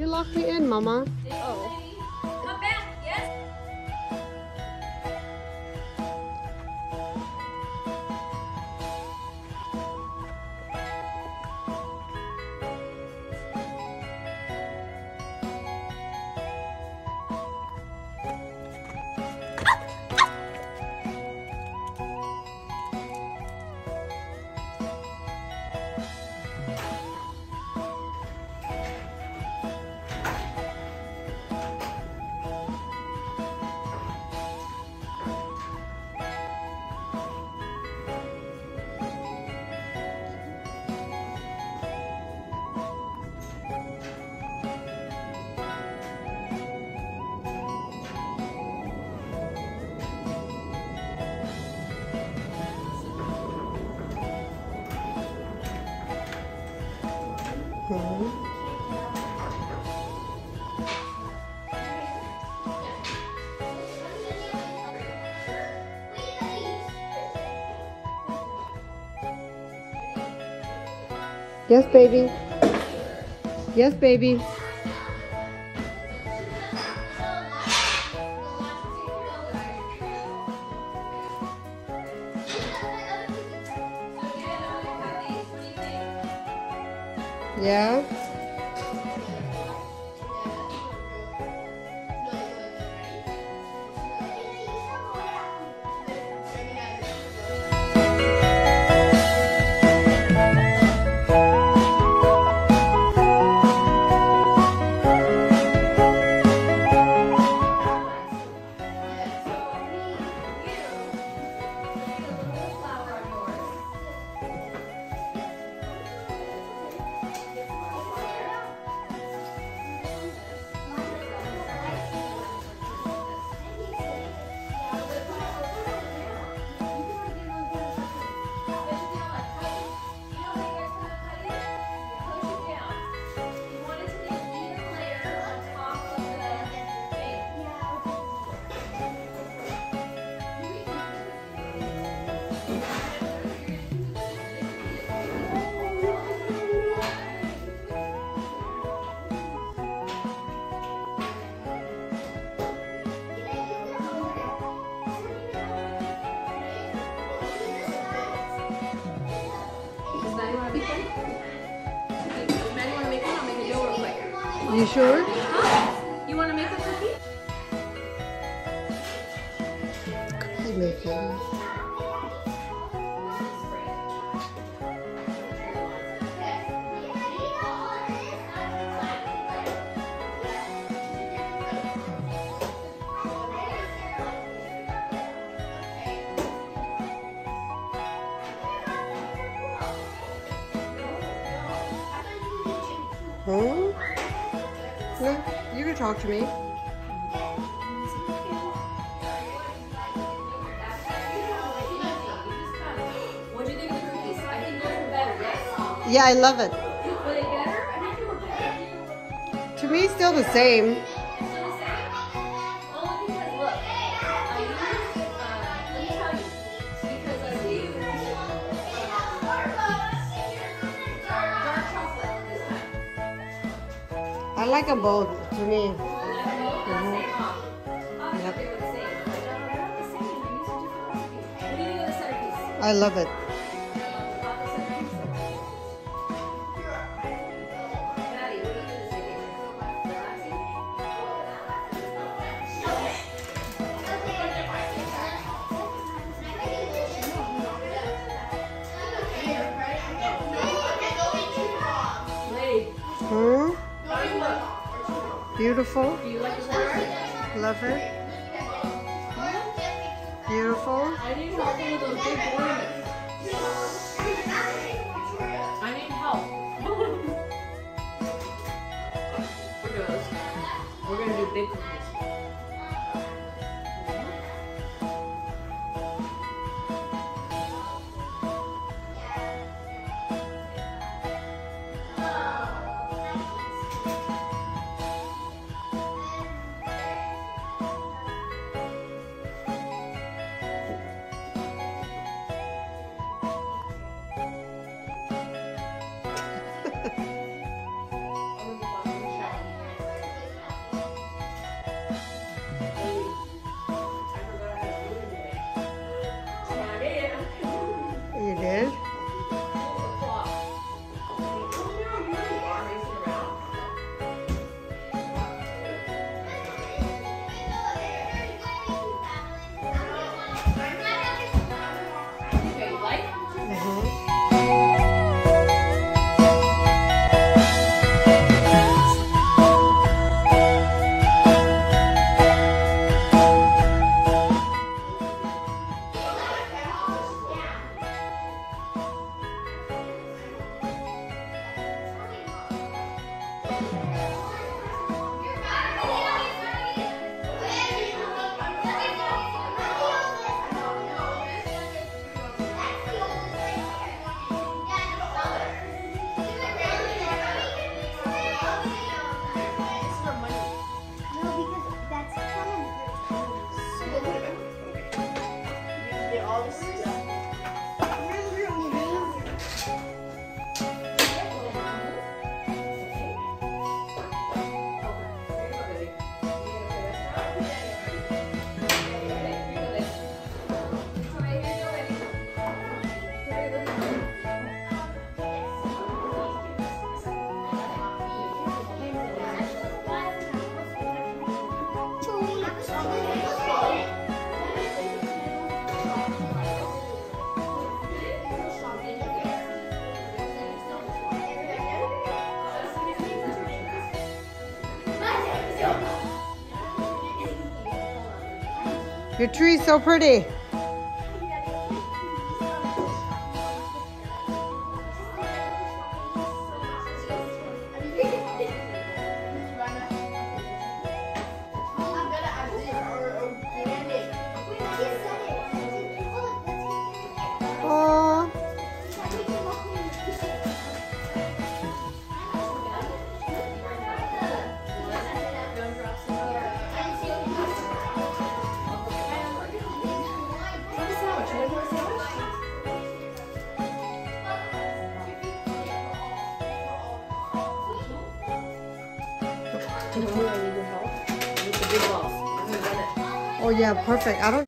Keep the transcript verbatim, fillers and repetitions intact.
You locked me in, Mama. Oh. Come back, yes? Hmm. Yes, baby. Yes, baby. Yeah. You sure? Huh? You want to make a cookie? Cookie making. Hmm? No, you can talk to me. What do you think of the cookies? I think those were better, yes? Yeah, I love it. Were they better? I think they were better. To me, still the same. Still the same? Only because, look, I used, uh, let me tell you, because I used dark chocolate this time. I like them both, to me. You like them both? Mhm. Same, huh? I thought they were the same. No, they're not the same. I used a different recipe. What do you think of the centerpiece? I love it. About the centerpiece? Maddie, what do you think of this vacation? Relaxing? Wait. Hmm? How do you look? Beautiful. Do you like this order? Love it. Beautiful. I need help with those big ornaments. I need help. We're doing this. We're gonna do big cookies. Your tree's so pretty. Oh. Oh yeah, perfect. I don't